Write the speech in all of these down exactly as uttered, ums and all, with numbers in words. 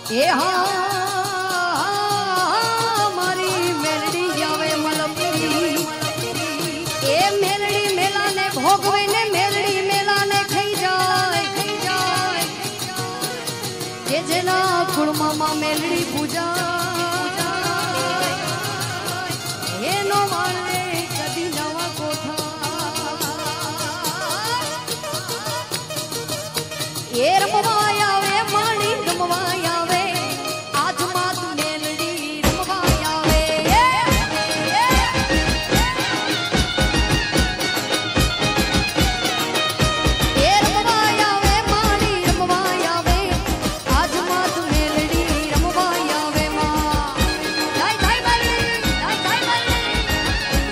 એ હા મારી મેલડી જાવે મલપરી એ મેલડી મેલાને ભોગવે ને મેલડી મેલાને ખાઈ જાય ખાઈ જાય કે જેના કુળમાં મેલડી પૂજા એનો વાળે કદી નવા કોઠા એ રમવા આવે માણી રમવા આવે આજ માત મેલડી રમવા આવે એ રમવા આવે માણી રમવા આવે આજ માત મેલડી રમવા આવે માં જાય જાય મેલડી જાય જાય મેલડી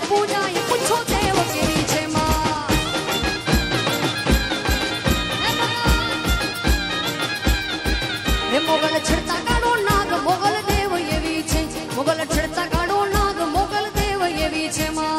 पूजा ये पूछो देव केवी छे मां हे मोगल छड़ता काड़ो नाग मोगल देव येवी छे मोगल छड़ता काड़ो नाग मोगल देव येवी छे मां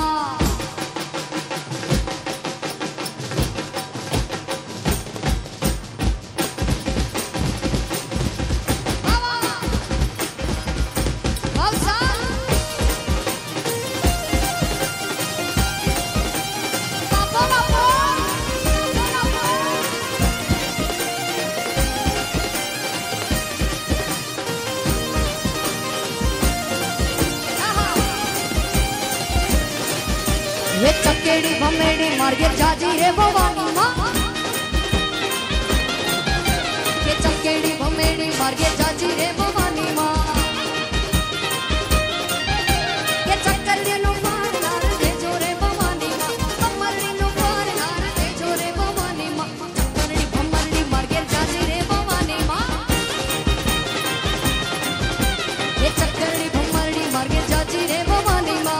ये चकेड़ी भमेड़ी मार्गे जाजी रे भवानी मां ये चकेड़ी भमेड़ी मार्गे जाजी रे भवानी मां ये चक्करी नो पार नार दे जोरे भवानी मां कमरनी नो पार नार दे जोरे भवानी मां चक्करी भमरनी मार्गे जाजी रे भवानी मां ये चक्करी भमरनी मार्गे जाजी रे भवानी मां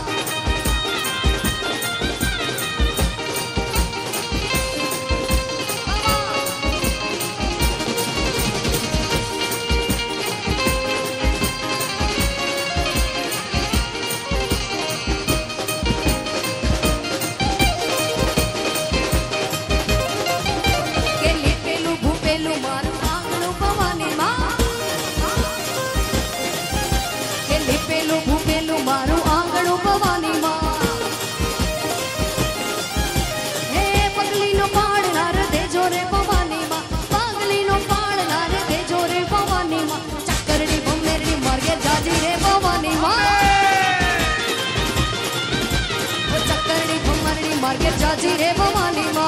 मार्गे जाजी रे भवानी मां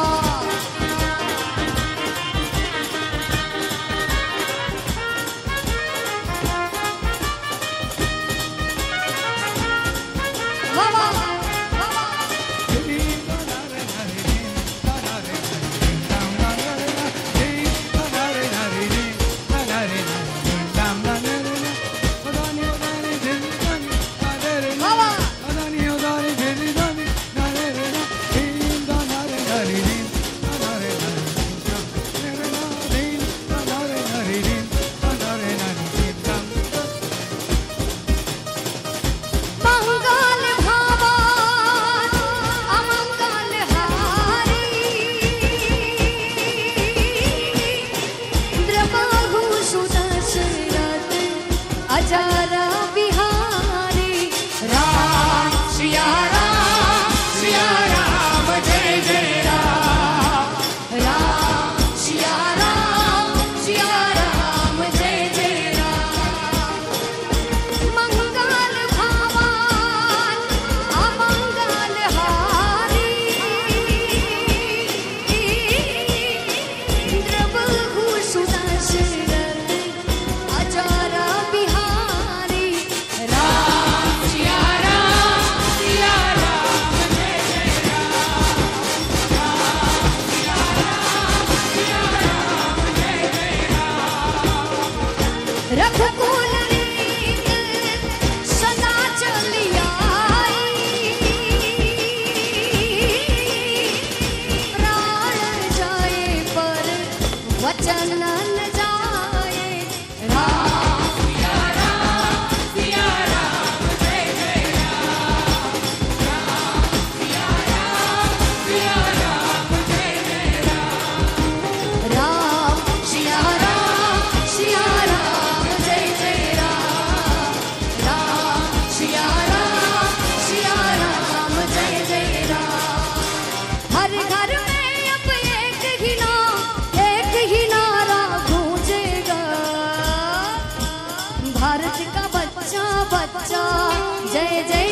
भारत का बच्चा बच्चा जय जय